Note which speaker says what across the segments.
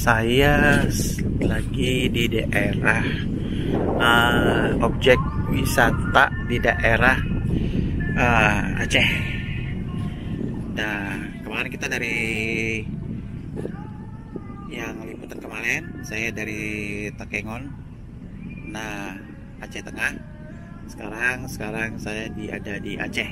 Speaker 1: Saya lagi di daerah objek wisata di daerah Aceh. Nah, kemarin kita dari yang liputan kemarin, saya dari Takengon, nah Aceh Tengah. Sekarang saya ada di Aceh,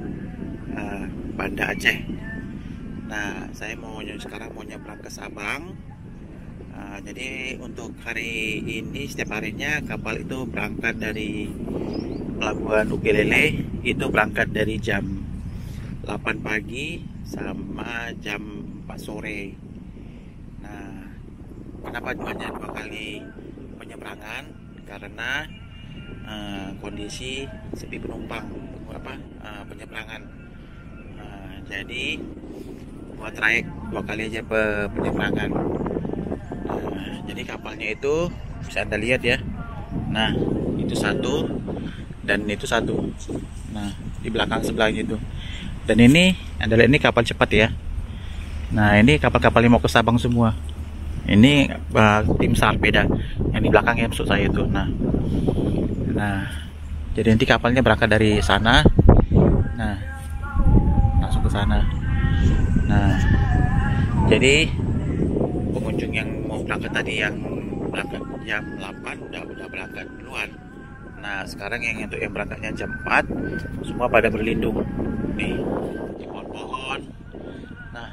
Speaker 1: Banda Aceh. Nah, saya sekarang mau nyebrang ke Sabang. Jadi untuk hari ini, setiap harinya kapal itu berangkat dari Pelabuhan Ukelele, itu berangkat dari jam 8 pagi sama jam 4 sore. Nah, kenapa hanya 2 kali penyeberangan? Karena kondisi sepi penumpang penyeberangan. Jadi buat trayek 2 kali aja penyeberangan. Jadi kapalnya itu bisa Anda lihat ya. Nah, itu satu dan itu satu. Nah, di belakang sebelahnya itu. Dan ini Anda lihat, ini kapal cepat ya. Nah, ini kapal-kapal yang mau ke Sabang semua. Ini tim SAR beda. Yang di belakang yang maksud saya itu. Nah, jadi nanti kapalnya berangkat dari sana. Nah, langsung ke sana. Nah, jadi pengunjung yang mau berangkat tadi, yang berangkat jam 8 udah berangkat duluan. Nah, sekarang yang berangkatnya jam 4 semua pada berlindung nih di pohon-pohon. Nah,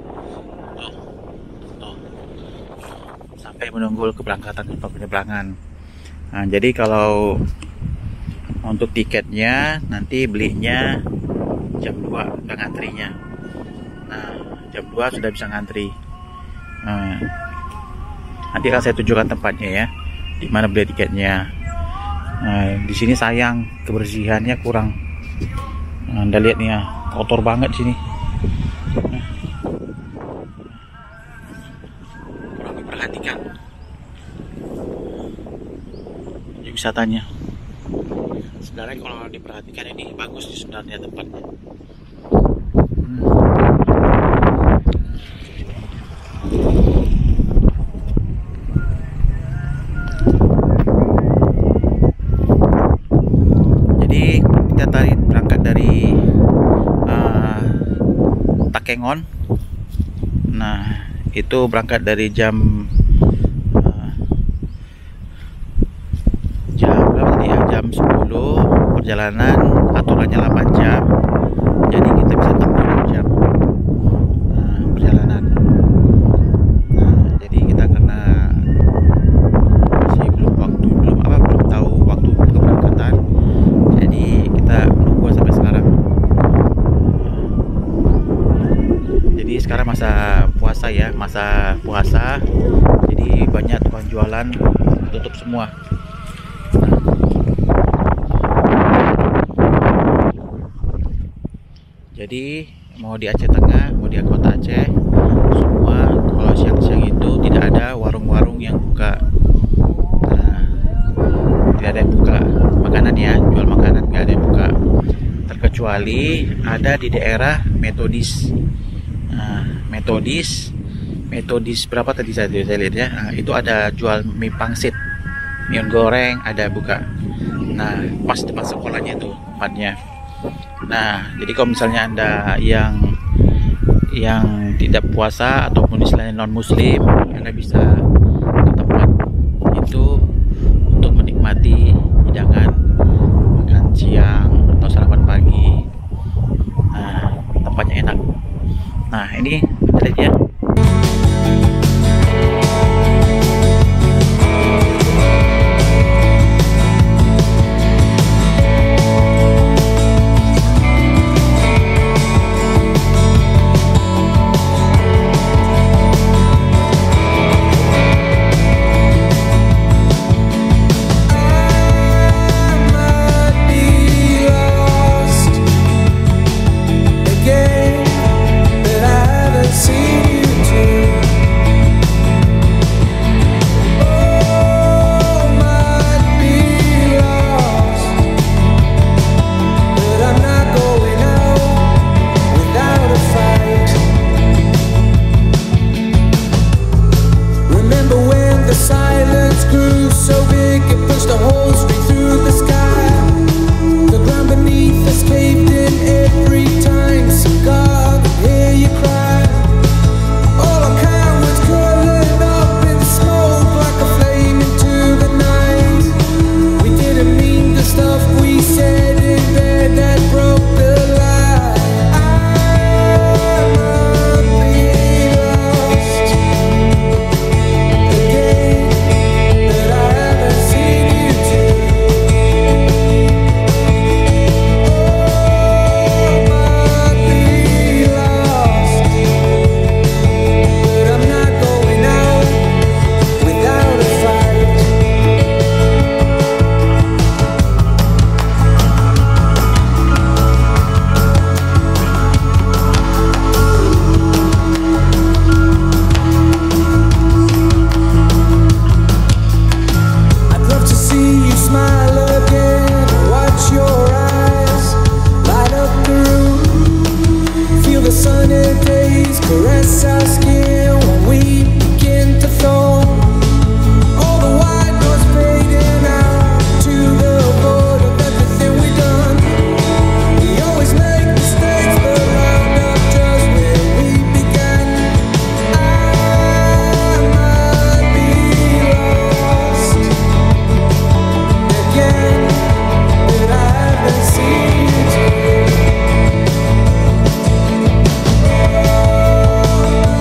Speaker 1: tuh sampai menunggu keberangkatan penyeberangan. Nah, jadi kalau untuk tiketnya nanti belinya jam 2 udah ngantrinya. Nah, jam 2 sudah bisa ngantri. Nah, nanti akan saya tunjukkan tempatnya ya, di mana beli tiketnya. Nah, di sini sayang kebersihannya kurang. Nah, Anda lihat nih ya, kotor banget sini. Kurang diperhatikan wisatanya. Sebenarnya kalau diperhatikan ini bagus sebenarnya tempatnya. Jadi kita tadi berangkat dari Takengon. Nah, itu berangkat dari jam berapa tadi ya? Jam 10. Perjalanan aturannya 8 jam. Jadi kita bisa tempuh 6 jam perjalanan. Nah, jadi kita karena masih belum tahu waktu keberangkatan, jadi kita menunggu sampai sekarang. Jadi sekarang masa puasa ya, masa puasa. Jadi banyak tukang jualan tutup semua. Jadi mau di Aceh Tengah, mau di kota Aceh, semua kalau siang-siang itu tidak ada warung-warung yang buka. Nah, tidak ada yang buka makanan ya, jual makanan nggak ada yang buka. Terkecuali ada di daerah Metodis. Nah, Metodis berapa tadi saya lihat ya? Nah, itu ada jual mie pangsit, mie goreng ada buka. Nah, pas depan sekolahnya itu tempatnya. Nah, jadi kalau misalnya Anda yang tidak puasa ataupun istilahnya non muslim, Anda bisa ke tempat itu untuk menikmati hidangan makan siang atau sarapan pagi. Nah, tempatnya enak. Nah, ini lihat ya.
Speaker 2: See electric, it punched a hole straight through the sky. The ground beneath us caved in every time. So God, hear you cry. All our kind was colored up in smoke like a flame into the night. We didn't mean the stuff we said in bed that broke the lie. I might be lost again, but I haven't seen you too. Oh, might be lost, but I'm not going out without a fight. I'd love to see you smile again, watch your eyes light up the room, feel the sunny days caress our skin when we begin to thaw. All the white noise fading out to the void of everything we've done. We always make mistakes, but round up just where we began. I might be lost again, but I haven't seen you too. Oh,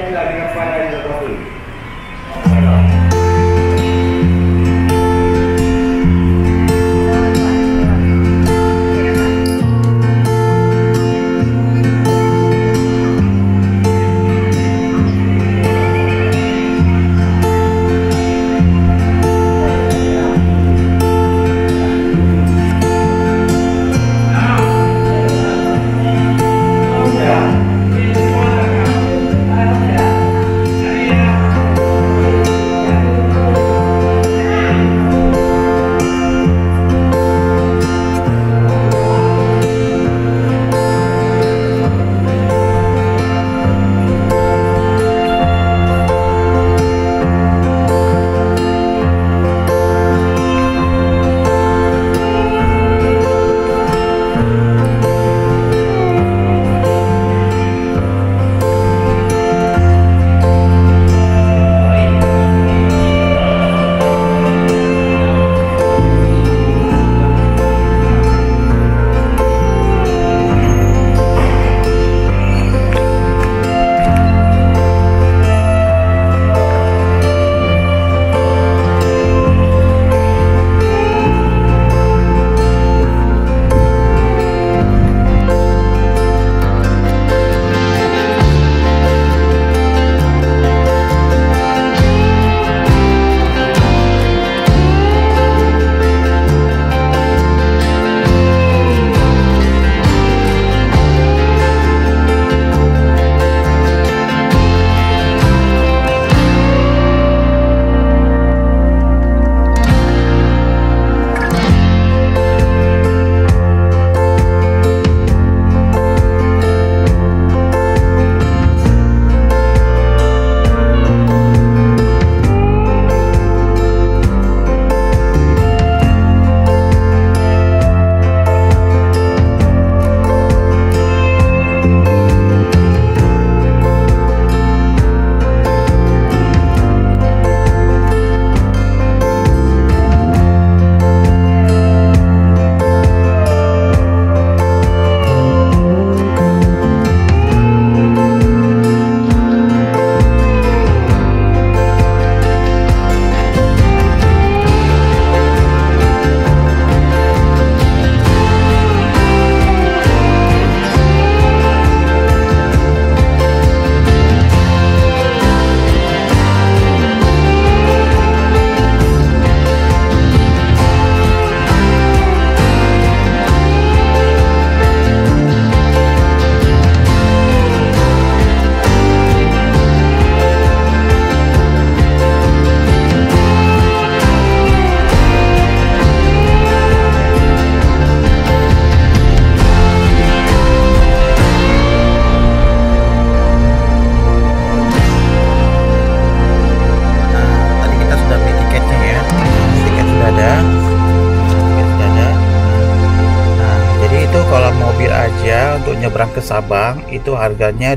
Speaker 1: untuk nyebrang ke Sabang itu harganya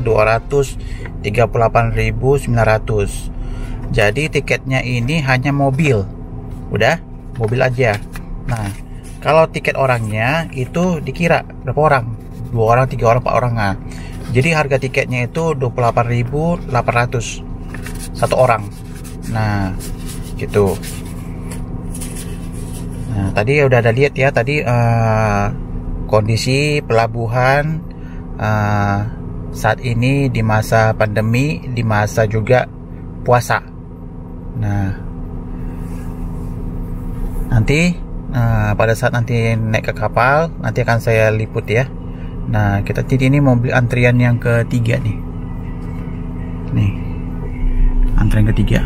Speaker 1: 238.900. Jadi tiketnya ini hanya mobil. Udah, mobil aja. Nah, kalau tiket orangnya itu dikira berapa orang? 2 orang, 3 orang, 4 orang. Nah, jadi harga tiketnya itu 28.800 satu orang. Nah, gitu. Nah, tadi udah ada lihat ya tadi kondisi pelabuhan saat ini di masa pandemi, di masa juga puasa. Nah, nanti pada saat nanti naik ke kapal, nanti akan saya liput ya. Nah, kita ini mobil antrian yang ketiga nih. Nih, antrian ketiga.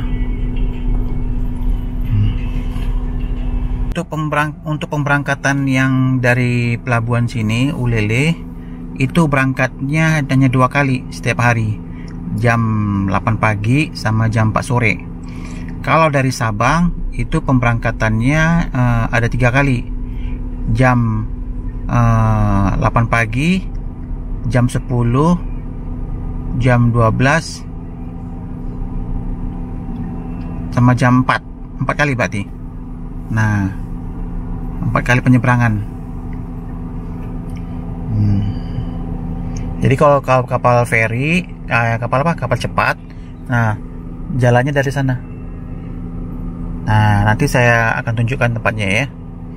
Speaker 1: Untuk pemberangkatan yang dari pelabuhan sini Ulele itu berangkatnya hanya 2 kali setiap hari, jam 8 pagi sama jam 4 sore. Kalau dari Sabang itu pemberangkatannya ada 3 kali, jam 8 pagi, jam 10, jam 12 sama jam 4 kali berarti. Nah, 4 kali penyeberangan. Jadi kalau kapal feri, kapal cepat Nah, jalannya dari sana. Nah, nanti saya akan tunjukkan tempatnya ya.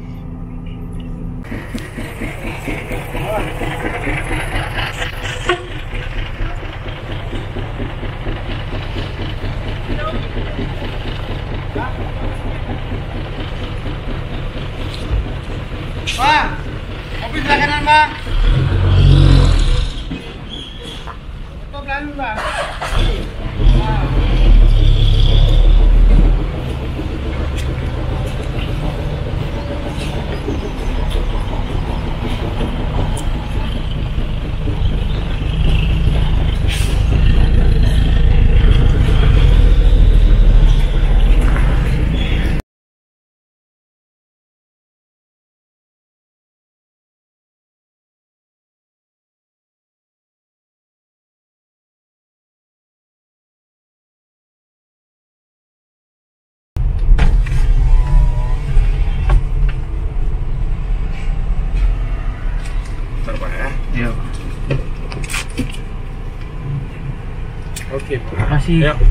Speaker 1: Bang, mobil sebelah kanan bang. Stop lalu bang. Yuk.
Speaker 3: Oke,
Speaker 1: Masih.
Speaker 3: ya.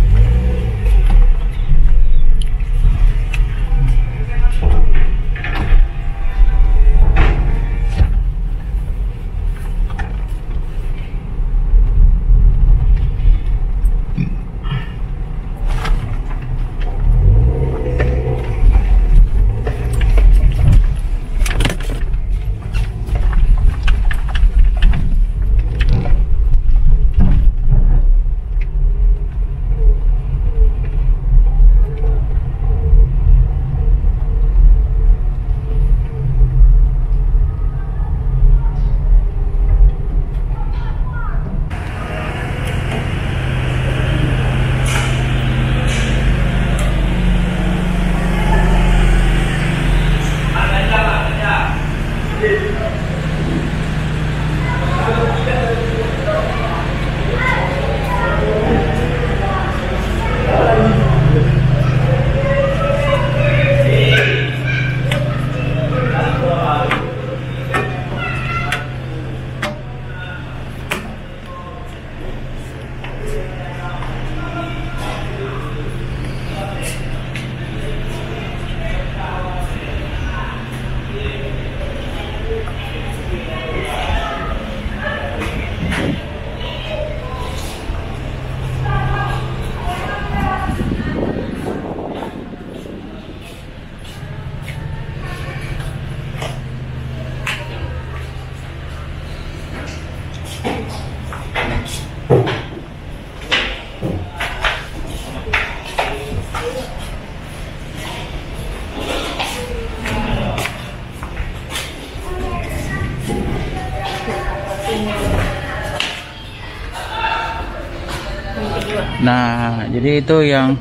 Speaker 1: Nah, jadi itu yang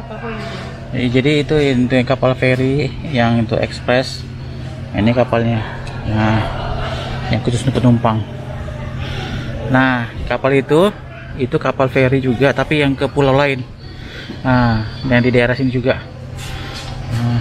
Speaker 1: kapal feri yang itu ekspres. Ini kapalnya. Nah, yang khusus untuk penumpang. Nah, kapal itu kapal feri juga, tapi yang ke pulau lain. Nah, dan di daerah sini juga. Nah.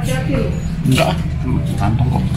Speaker 1: Enggak, kantong kok.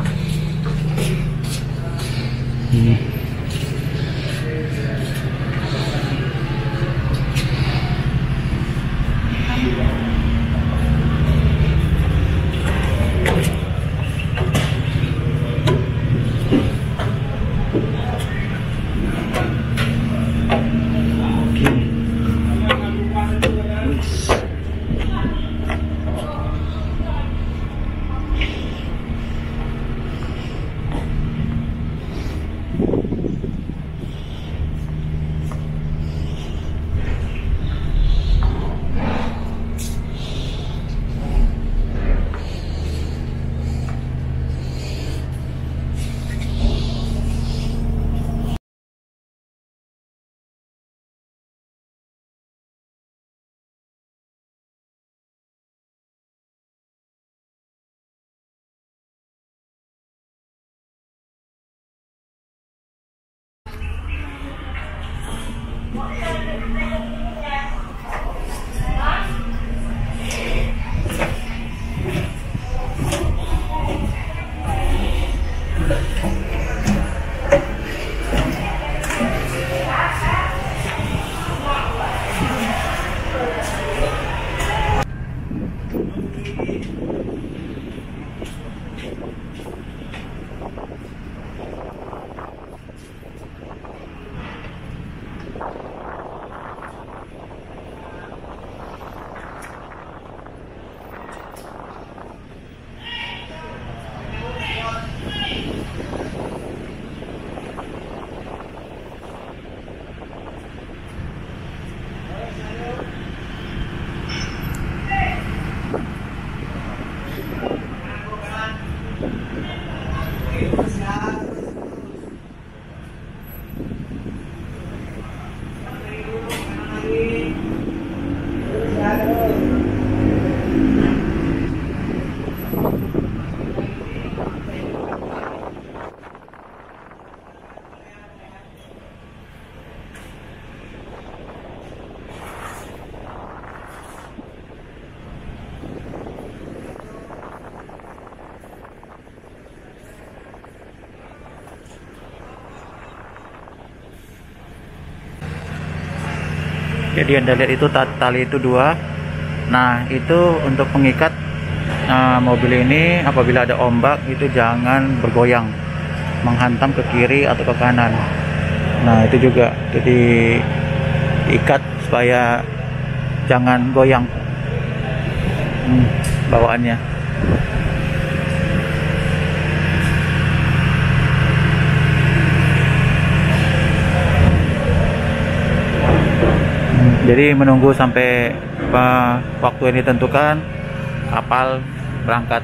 Speaker 4: Jadi Anda lihat itu tali itu dua. Nah, itu untuk mengikat mobil ini apabila ada ombak itu jangan bergoyang, menghantam ke kiri atau ke kanan. Nah, itu juga jadi ikat supaya jangan goyang bawaannya. Jadi menunggu sampai waktu yang ditentukan kapal berangkat.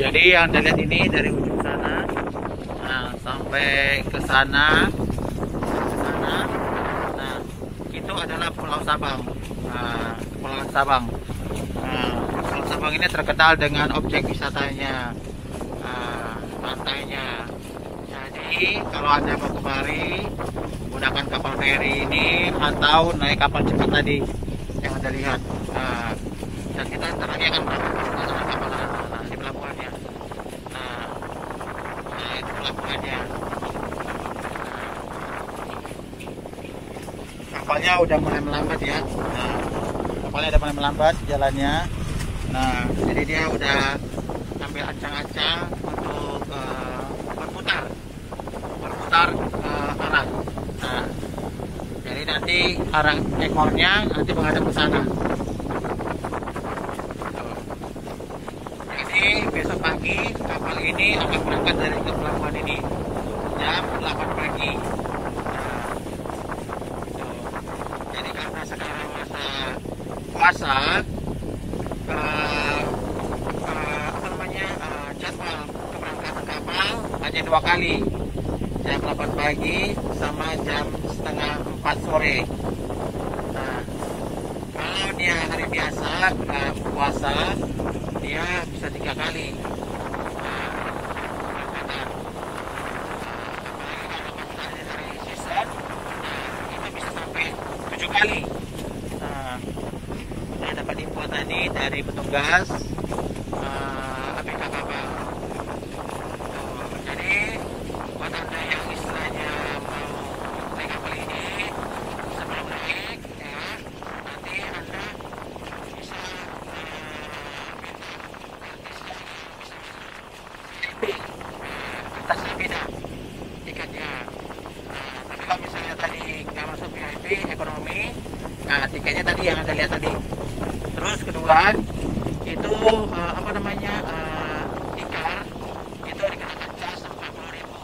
Speaker 4: Jadi yang Anda lihat ini dari ujung sana, nah sampai ke sana, nah itu adalah Pulau Sabang. Pulau Sabang. Pulau Sabang ini terkenal dengan objek wisatanya, pantainya. Jadi kalau Anda mau kemari, gunakan kapal feri ini atau naik kapal cepat tadi yang Anda lihat. Dan kita ntar lagi akan berangkat ke kapal di pelabuhannya. Nah itu pelabuhannya. Kapalnya udah mulai melambat ya. Kapalnya udah mulai melambat jalannya. Nah jadi dia udah ambil ancang-ancang untuk berputar arah. Nah jadi nanti arah ekornya nanti menghadap ke sana. Besok pagi kapal ini akan berangkat dari ke pelabuhan ini jam 8 pagi. Jadi karena sekarang masa puasa, jadwal keberangkatan kapal hanya 2 kali, jam 8 pagi sama jam setengah 4 sore. Nah, kalau dia hari biasa puasa, dia bisa 3 kali. Itu bisa sampai 7 kali. Saya dapat info tadi dari petugas ABK kapal. Jadi buat Anda yang istilahnya mau naik kapal ini, sebelum naik ya, nanti Anda bisa tasnya beda tiketnya. Tapi kalau misalnya tadi nggak masuk VIP ekonomi, nah tiketnya tadi yang Anda lihat tadi. Terus kedua itu tikar itu dikenakan cas sampai 40.000.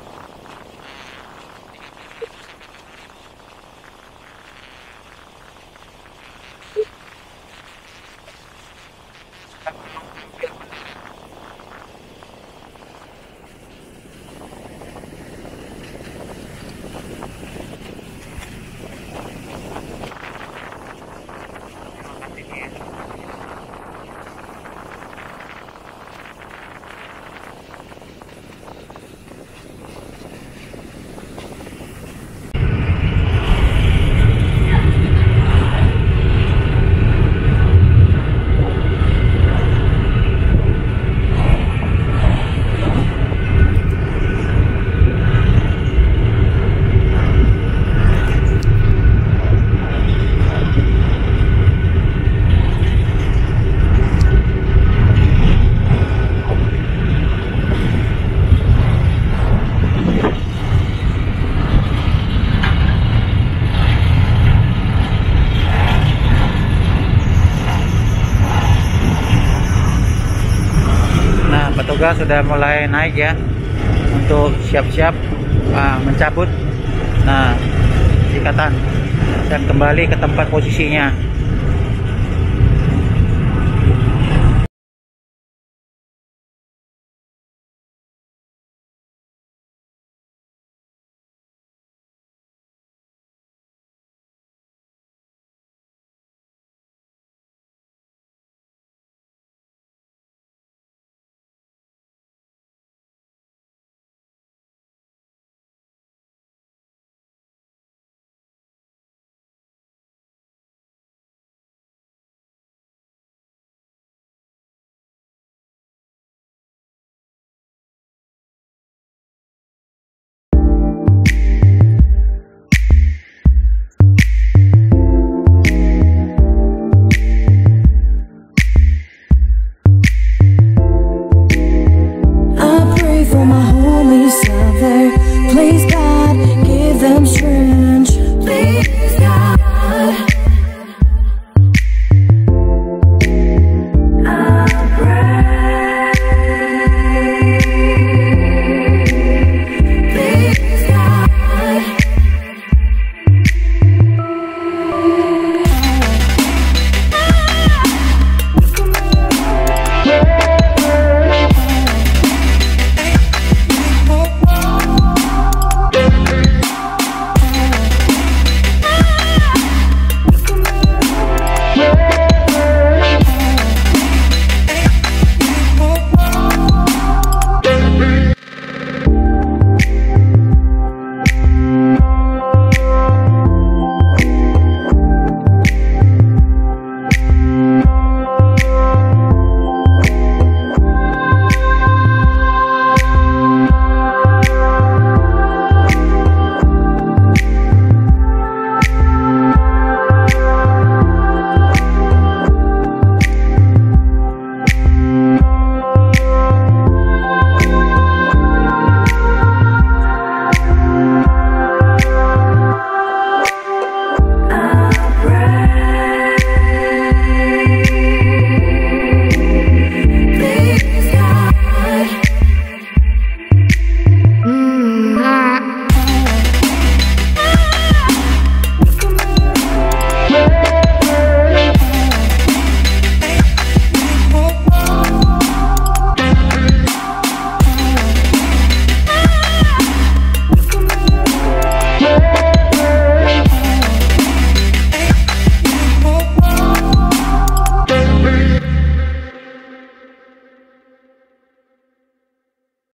Speaker 4: Petugas sudah mulai naik ya untuk siap-siap mencabut ikatan dan kembali ke tempat posisinya.